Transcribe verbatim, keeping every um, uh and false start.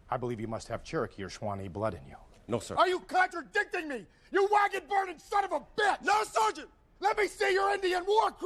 I believe you must have Cherokee or Shawnee blood in you. No, sir. Are you contradicting me? You wagon-burning son of a bitch! No, Sergeant! Let me see your Indian war